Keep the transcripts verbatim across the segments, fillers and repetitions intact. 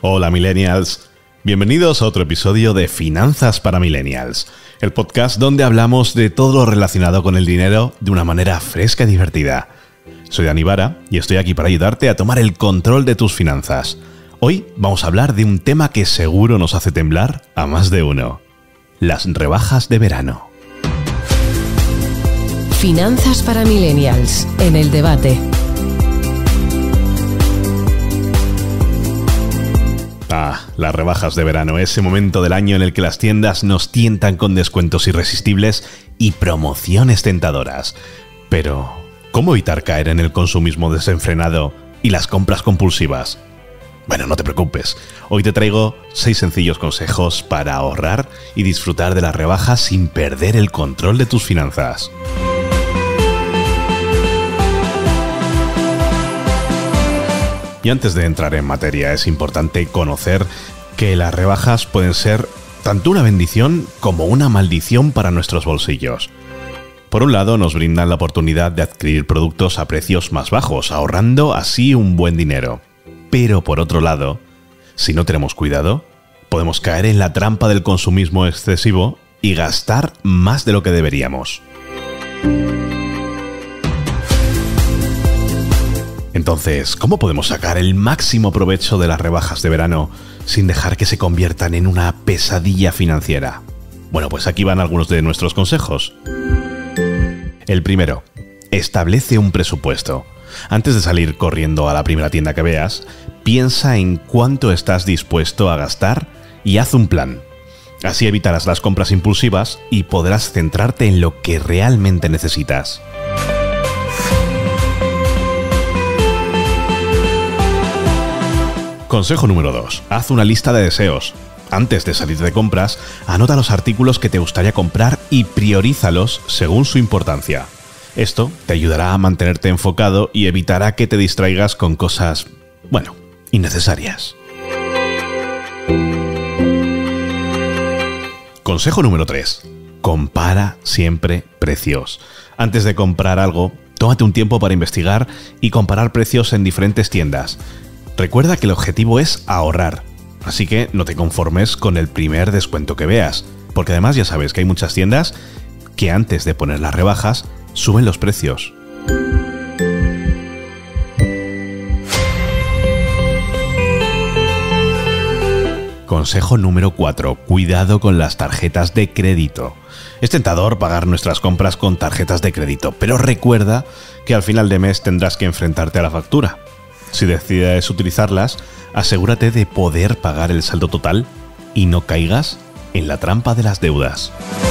Hola millennials, bienvenidos a otro episodio de Finanzas para Millennials, el podcast donde hablamos de todo lo relacionado con el dinero de una manera fresca y divertida. Soy Dani Vara y estoy aquí para ayudarte a tomar el control de tus finanzas. Hoy vamos a hablar de un tema que seguro nos hace temblar a más de uno: las rebajas de verano. Finanzas para Millennials, en el debate. Ah, las rebajas de verano, ese momento del año en el que las tiendas nos tientan con descuentos irresistibles y promociones tentadoras. Pero, ¿cómo evitar caer en el consumismo desenfrenado y las compras compulsivas? Bueno, no te preocupes, hoy te traigo seis sencillos consejos para ahorrar y disfrutar de las rebajas sin perder el control de tus finanzas. Y antes de entrar en materia, es importante conocer que las rebajas pueden ser tanto una bendición como una maldición para nuestros bolsillos. Por un lado, nos brindan la oportunidad de adquirir productos a precios más bajos, ahorrando así un buen dinero. Pero por otro lado, si no tenemos cuidado, podemos caer en la trampa del consumismo excesivo y gastar más de lo que deberíamos. Entonces, ¿cómo podemos sacar el máximo provecho de las rebajas de verano sin dejar que se conviertan en una pesadilla financiera? Bueno, pues aquí van algunos de nuestros consejos. El primero, establece un presupuesto. Antes de salir corriendo a la primera tienda que veas, piensa en cuánto estás dispuesto a gastar y haz un plan. Así evitarás las compras impulsivas y podrás centrarte en lo que realmente necesitas. Consejo número dos. Haz una lista de deseos. Antes de salir de compras, anota los artículos que te gustaría comprar y priorízalos según su importancia. Esto te ayudará a mantenerte enfocado y evitará que te distraigas con cosas, bueno, innecesarias. Consejo número tres. Compara siempre precios. Antes de comprar algo, tómate un tiempo para investigar y comparar precios en diferentes tiendas. Recuerda que el objetivo es ahorrar, así que no te conformes con el primer descuento que veas, porque además ya sabes que hay muchas tiendas que antes de poner las rebajas suben los precios. Consejo número cuatro. Cuidado con las tarjetas de crédito. Es tentador pagar nuestras compras con tarjetas de crédito, pero recuerda que al final de mes tendrás que enfrentarte a la factura. Si decides utilizarlas, asegúrate de poder pagar el saldo total y no caigas en la trampa de las deudas.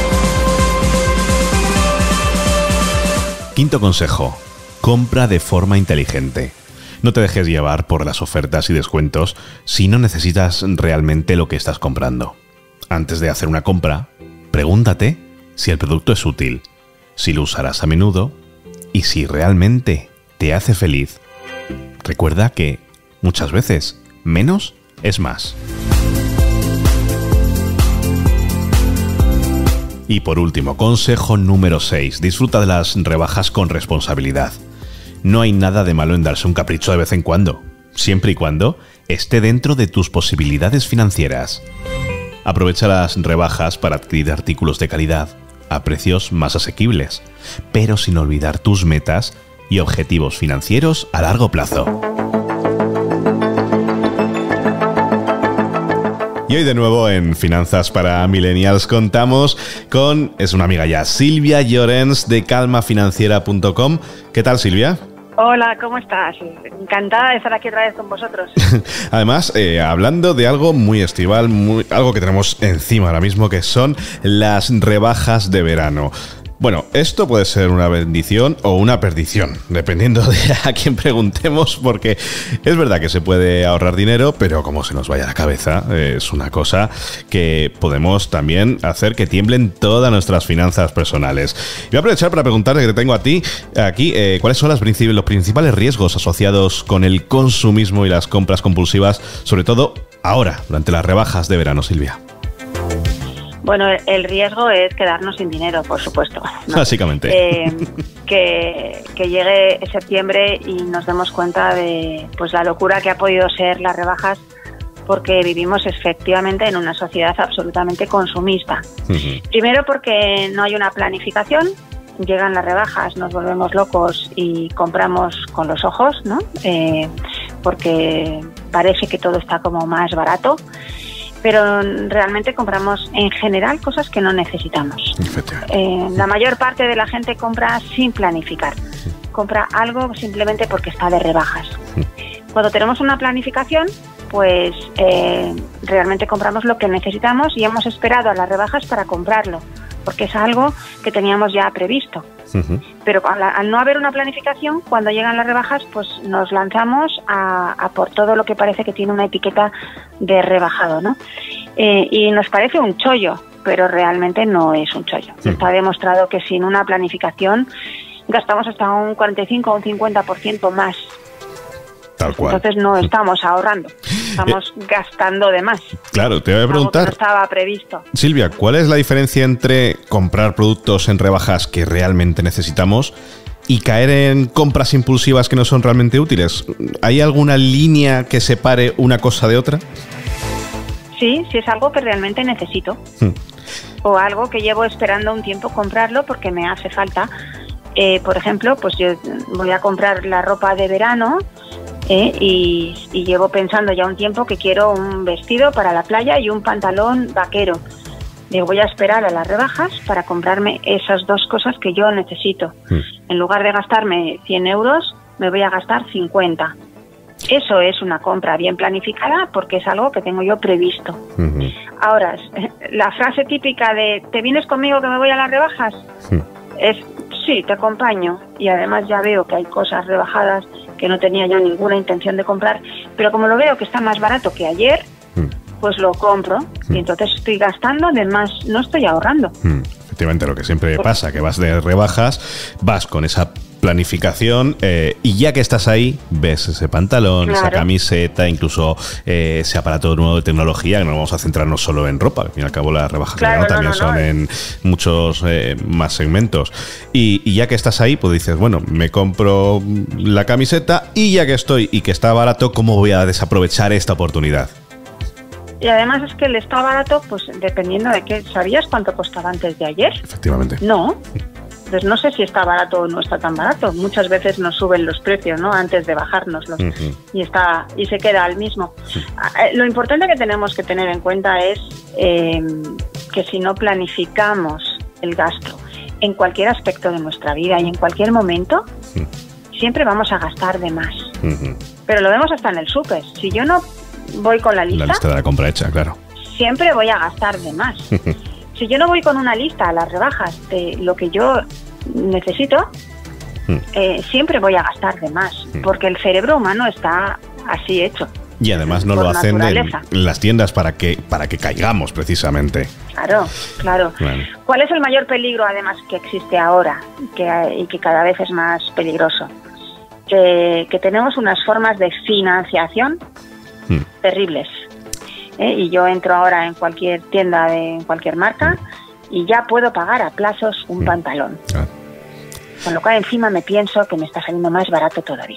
Quinto consejo. Compra de forma inteligente. No te dejes llevar por las ofertas y descuentos si no necesitas realmente lo que estás comprando. Antes de hacer una compra, pregúntate si el producto es útil, si lo usarás a menudo y si realmente te hace feliz. Recuerda que, muchas veces, menos es más. Y por último, consejo número seis. Disfruta de las rebajas con responsabilidad. No hay nada de malo en darse un capricho de vez en cuando, siempre y cuando esté dentro de tus posibilidades financieras. Aprovecha las rebajas para adquirir artículos de calidad a precios más asequibles, pero sin olvidar tus metas y objetivos financieros a largo plazo. Y hoy de nuevo en Finanzas para Millennials contamos con, es una amiga ya, Silvia Llorens de calma financiera punto com. ¿Qué tal, Silvia? Hola, ¿cómo estás? Encantada de estar aquí otra vez con vosotros. Además, eh, hablando de algo muy estival, muy, algo que tenemos encima ahora mismo, que son las rebajas de verano. Bueno, esto puede ser una bendición o una perdición, dependiendo de a quién preguntemos, porque es verdad que se puede ahorrar dinero, pero como se nos vaya la cabeza, es una cosa que podemos también hacer que tiemblen todas nuestras finanzas personales. Y voy a aprovechar para preguntarte, que te tengo a ti aquí, eh, ¿cuáles son las princip- los principales riesgos asociados con el consumismo y las compras compulsivas, sobre todo ahora, durante las rebajas de verano, Silvia? Bueno, el riesgo es quedarnos sin dinero, por supuesto, ¿no? Básicamente. Eh, que, que llegue septiembre y nos demos cuenta de pues la locura que ha podido ser las rebajas, porque vivimos efectivamente en una sociedad absolutamente consumista. Uh-huh. Primero porque no hay una planificación, llegan las rebajas, nos volvemos locos y compramos con los ojos, ¿no? Eh, porque parece que todo está como más barato, pero realmente compramos en general cosas que no necesitamos. Eh, la mayor parte de la gente compra sin planificar, compra algo simplemente porque está de rebajas. Cuando tenemos una planificación, pues eh, realmente compramos lo que necesitamos y hemos esperado a las rebajas para comprarlo, porque es algo que teníamos ya previsto. Uh-huh. Pero al, al no haber una planificación, cuando llegan las rebajas, pues nos lanzamos a, a por todo lo que parece que tiene una etiqueta de rebajado, ¿no? Eh, y nos parece un chollo, pero realmente no es un chollo. Uh-huh. Está demostrado que sin una planificación gastamos hasta un cuarenta y cinco o un cincuenta por ciento más. Tal cual. Entonces no estamos ahorrando, estamos eh, gastando de más. Claro, te voy a preguntar, algo que no estaba previsto. Silvia, ¿cuál es la diferencia entre comprar productos en rebajas que realmente necesitamos y caer en compras impulsivas que no son realmente útiles? ¿Hay alguna línea que separe una cosa de otra? Sí, si es algo que realmente necesito. Hmm. O algo que llevo esperando un tiempo comprarlo porque me hace falta. Eh, por ejemplo, pues yo voy a comprar la ropa de verano. Eh, y, y llevo pensando ya un tiempo que quiero un vestido para la playa y un pantalón vaquero. Digo, voy a esperar a las rebajas para comprarme esas dos cosas que yo necesito. Mm. En lugar de gastarme cien euros, me voy a gastar cincuenta. Eso es una compra bien planificada porque es algo que tengo yo previsto. Mm-hmm. Ahora, la frase típica de ¿te vienes conmigo que me voy a las rebajas? Mm. Es sí, te acompaño. Y además ya veo que hay cosas rebajadas que no tenía yo ninguna intención de comprar, pero como lo veo que está más barato que ayer, mm. pues lo compro mm. y entonces estoy gastando de más, no estoy ahorrando. Mm. Efectivamente, lo que siempre pues, pasa, que vas de rebajas, vas con esa planificación eh, y ya que estás ahí, ves ese pantalón, claro, esa camiseta, incluso eh, ese aparato nuevo de tecnología, que no vamos a centrarnos solo en ropa, al fin y al cabo las rebajas claro, no, también no, no, son no. en muchos eh, más segmentos. Y, y ya que estás ahí, pues dices, bueno, me compro la camiseta y ya que estoy y que está barato, ¿cómo voy a desaprovechar esta oportunidad? Y además es que el está barato, pues dependiendo de qué, ¿sabías cuánto costaba antes de ayer? Efectivamente. No. Entonces no sé si está barato o no está tan barato. Muchas veces nos suben los precios, ¿no? Antes de bajárnoslos. Uh-huh. Y está y se queda al mismo. Uh-huh. Lo importante que tenemos que tener en cuenta es eh, que si no planificamos el gasto en cualquier aspecto de nuestra vida y en cualquier momento, uh-huh, siempre vamos a gastar de más. Uh-huh. Pero lo vemos hasta en el súper. Si yo no voy con la lista... La lista de la compra hecha, claro. Siempre voy a gastar de más. Si yo no voy con una lista a las rebajas de lo que yo necesito, mm. eh, siempre voy a gastar de más, mm. porque el cerebro humano está así hecho. Y además no lo hacen en las tiendas para que, para que caigamos, precisamente. Claro, claro. Bueno. ¿Cuál es el mayor peligro, además, que existe ahora que, y que cada vez es más peligroso? Que, que tenemos unas formas de financiación mm. terribles. ¿Eh? Y yo entro ahora en cualquier tienda de en cualquier marca y ya puedo pagar a plazos un pantalón. Ah. Con lo cual encima me pienso que me está saliendo más barato todavía.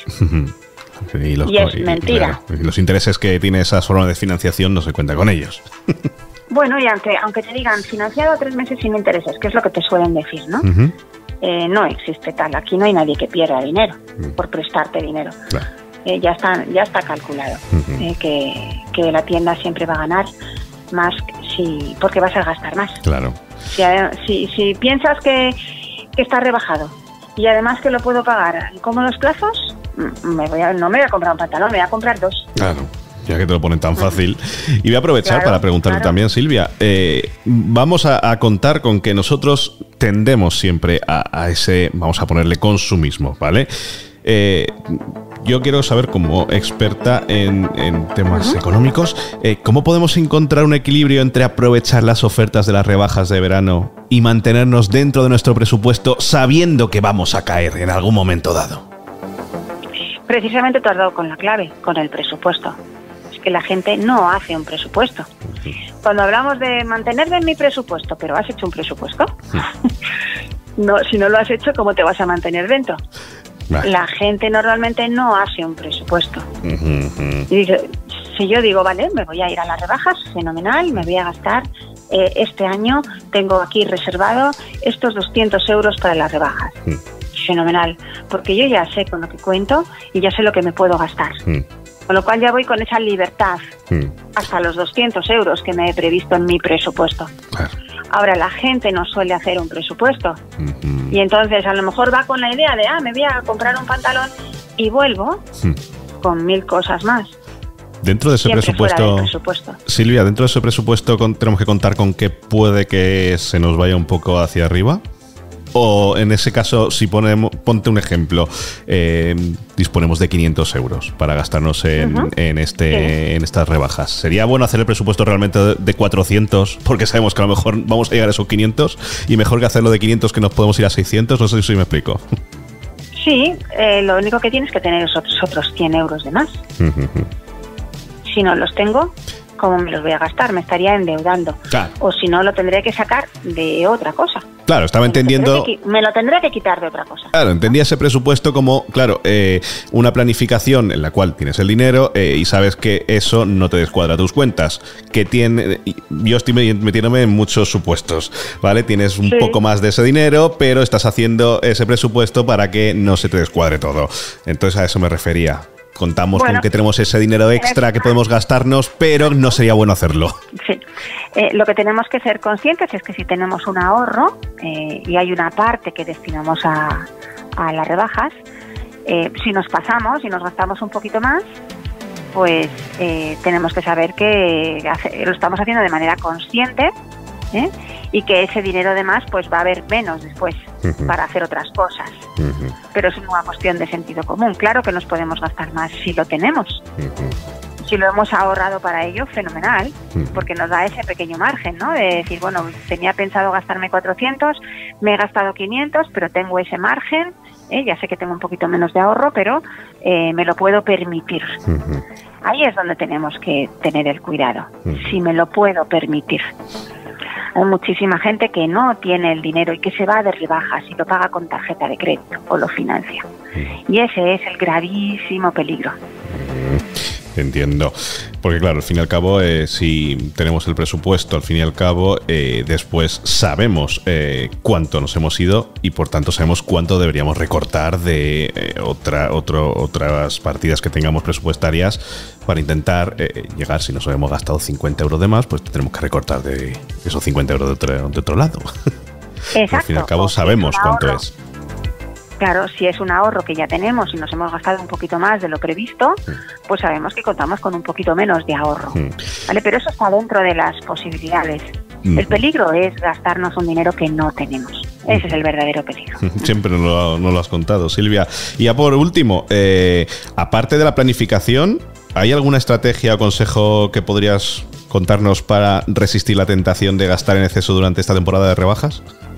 y, los, y es y, mentira. Claro, y los intereses que tiene esa forma de financiación no se cuenta con ellos. Bueno, y aunque, aunque te digan financiado a tres meses sin intereses, que es lo que te suelen decir, ¿no? Uh-huh. Eh, no existe tal. Aquí no hay nadie que pierda dinero uh-huh. por prestarte dinero. Claro. Eh, ya está ya está calculado uh-huh. eh, que, que la tienda siempre va a ganar más si porque vas a gastar más. Claro. Si, si, si piensas que, que está rebajado y además que lo puedo pagar en cómodos plazos, me voy a, no me voy a comprar un pantalón, me voy a comprar dos. Claro. Ya que te lo ponen tan fácil. Y voy a aprovechar claro, para preguntarle claro. también, Silvia, eh, vamos a, a contar con que nosotros tendemos siempre a, a ese, vamos a ponerle consumismo, ¿vale? Eh, yo quiero saber, como experta en, en temas uh-huh. económicos, eh, ¿cómo podemos encontrar un equilibrio entre aprovechar las ofertas de las rebajas de verano y mantenernos dentro de nuestro presupuesto sabiendo que vamos a caer en algún momento dado? Precisamente tú has dado con la clave, con el presupuesto. Es que la gente no hace un presupuesto. Uh-huh. Cuando hablamos de mantenerme en mi presupuesto, ¿pero has hecho un presupuesto? Uh-huh. No, si no lo has hecho, ¿cómo te vas a mantener dentro? Vale. La gente normalmente no hace un presupuesto. Uh-huh. Y dice, si yo digo, vale, me voy a ir a las rebajas, fenomenal, me voy a gastar, eh, este año tengo aquí reservado estos doscientos euros para las rebajas. Mm. Fenomenal, porque yo ya sé con lo que cuento y ya sé lo que me puedo gastar. Mm. Con lo cual ya voy con esa libertad mm. hasta los doscientos euros que me he previsto en mi presupuesto. Claro. Ahora, la gente no suele hacer un presupuesto. Mm-hmm. Y entonces a lo mejor va con la idea de, ah, me voy a comprar un pantalón y vuelvo mm. con mil cosas más. Dentro de ese presupuesto, presupuesto, Silvia, dentro de ese presupuesto con, tenemos que contar con que puede que se nos vaya un poco hacia arriba. O en ese caso, si ponemos, ponte un ejemplo, eh, disponemos de quinientos euros para gastarnos en, uh-huh. en, este, sí. en estas rebajas. ¿Sería bueno hacer el presupuesto realmente de cuatrocientos? Porque sabemos que a lo mejor vamos a llegar a esos quinientos y mejor que hacerlo de quinientos que nos podemos ir a seiscientos. No sé si me explico. Sí, eh, lo único que tienes que tener es otros, otros cien euros de más. Uh-huh. Si no los tengo, ¿cómo me los voy a gastar? Me estaría endeudando. Claro. O si no, lo tendré que sacar de otra cosa. Claro, estaba me entendiendo... Lo que, me lo tendré que quitar de otra cosa. Claro, entendía ese presupuesto como, claro, eh, una planificación en la cual tienes el dinero eh, y sabes que eso no te descuadra tus cuentas. Que tiene... Yo estoy metiéndome en muchos supuestos, ¿vale? Tienes un sí. poco más de ese dinero, pero estás haciendo ese presupuesto para que no se te descuadre todo. Entonces a eso me refería. Contamos bueno, con que tenemos ese dinero extra que podemos gastarnos, pero no sería bueno hacerlo. Sí. Eh, lo que tenemos que ser conscientes es que si tenemos un ahorro eh, y hay una parte que destinamos a, a las rebajas, eh, si nos pasamos y nos gastamos un poquito más, pues eh, tenemos que saber que hace, lo estamos haciendo de manera consciente, ¿eh? Y que ese dinero de más pues va a haber menos después uh-huh. para hacer otras cosas. Uh-huh. Pero es una cuestión de sentido común. Claro que nos podemos gastar más si lo tenemos. Uh-huh. Si lo hemos ahorrado para ello, fenomenal, uh-huh. porque nos da ese pequeño margen, ¿no? De decir, bueno, tenía pensado gastarme cuatrocientos, me he gastado quinientos, pero tengo ese margen, ¿eh? Ya sé que tengo un poquito menos de ahorro, pero eh, me lo puedo permitir. Uh-huh. Ahí es donde tenemos que tener el cuidado, uh-huh. si me lo puedo permitir. Hay muchísima gente que no tiene el dinero y que se va de rebajas y lo paga con tarjeta de crédito o lo financia. Y ese es el gravísimo peligro. Entiendo. Porque claro, al fin y al cabo, eh, si tenemos el presupuesto, al fin y al cabo, eh, después sabemos eh, cuánto nos hemos ido y por tanto sabemos cuánto deberíamos recortar de eh, otra, otro, otras partidas que tengamos presupuestarias para intentar eh, llegar. Si nos hemos gastado cincuenta euros de más, pues tenemos que recortar de esos cincuenta euros de otro, de otro lado. Exacto. Al fin y al cabo sabemos cuánto es. Claro, si es un ahorro que ya tenemos y nos hemos gastado un poquito más de lo previsto, pues sabemos que contamos con un poquito menos de ahorro, ¿vale? Pero eso está dentro de las posibilidades. El peligro es gastarnos un dinero que no tenemos. Ese es el verdadero peligro. Siempre nos lo, nos lo has contado, Silvia. Y ya por último, eh, aparte de la planificación, ¿hay alguna estrategia o consejo que podrías contarnos para resistir la tentación de gastar en exceso durante esta temporada de rebajas?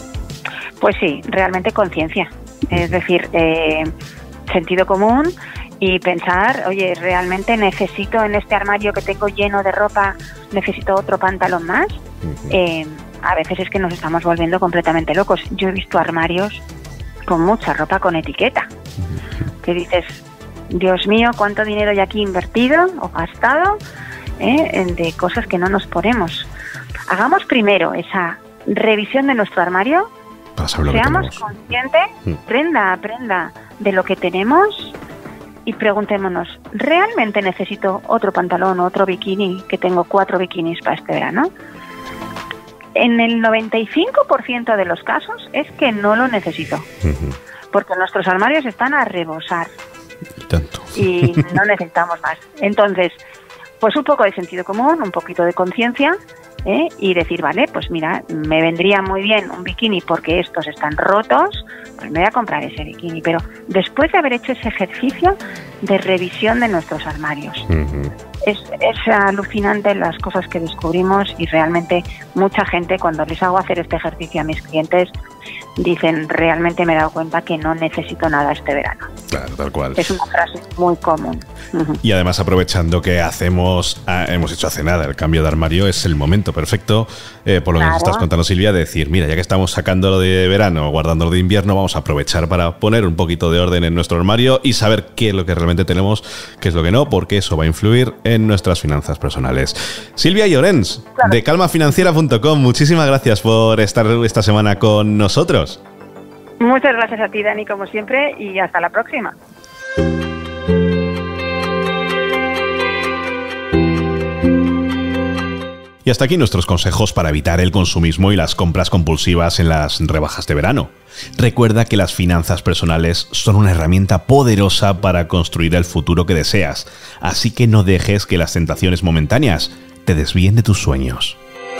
Pues sí, realmente conciencia. Es decir, eh, sentido común y pensar, oye, ¿realmente necesito en este armario que tengo lleno de ropa, necesito otro pantalón más? Uh-huh. Eh, a veces es que nos estamos volviendo completamente locos. Yo he visto armarios con mucha ropa con etiqueta. Uh-huh. Que dices, Dios mío, ¿cuánto dinero hay aquí invertido o gastado eh, de cosas que no nos ponemos? Hagamos primero esa revisión de nuestro armario. Seamos conscientes, prenda a prenda, de lo que tenemos y preguntémonos, ¿realmente necesito otro pantalón o otro bikini? Que tengo cuatro bikinis para este verano. En el noventa y cinco por ciento de los casos es que no lo necesito, uh-huh. porque nuestros armarios están a rebosar y, tanto. y no necesitamos más. Entonces, pues un poco de sentido común, un poquito de conciencia. ¿Eh? Y decir, vale, pues mira, me vendría muy bien un bikini porque estos están rotos, pues me voy a comprar ese bikini. Pero después de haber hecho ese ejercicio de revisión de nuestros armarios, uh-huh. es, es alucinante las cosas que descubrimos y realmente mucha gente, cuando les hago hacer este ejercicio a mis clientes, dicen, realmente me he dado cuenta que no necesito nada este verano. Claro, tal cual. Es una frase muy común. Uh-huh. Y además, aprovechando que hacemos, ah, hemos hecho hace nada el cambio de armario, es el momento perfecto, eh, por lo claro. que nos estás contando, Silvia, de decir, mira, ya que estamos sacándolo de verano, guardándolo de invierno, vamos a aprovechar para poner un poquito de orden en nuestro armario y saber qué es lo que realmente tenemos, qué es lo que no, porque eso va a influir en nuestras finanzas personales. Silvia Llorens, claro. de calma financiera punto com, muchísimas gracias por estar esta semana con nosotros. Muchas gracias a ti, Dani, como siempre, y hasta la próxima. Y hasta aquí nuestros consejos para evitar el consumismo y las compras compulsivas en las rebajas de verano. Recuerda que las finanzas personales son una herramienta poderosa para construir el futuro que deseas, así que no dejes que las tentaciones momentáneas te desvíen de tus sueños.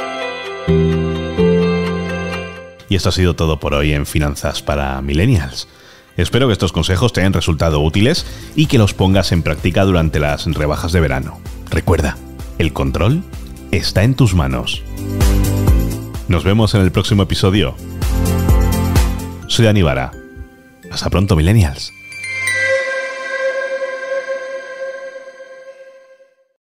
Y esto ha sido todo por hoy en Finanzas para Millennials. Espero que estos consejos te hayan resultado útiles y que los pongas en práctica durante las rebajas de verano. Recuerda, el control está en tus manos. Nos vemos en el próximo episodio. Soy Dani Vara. Hasta pronto, Millennials.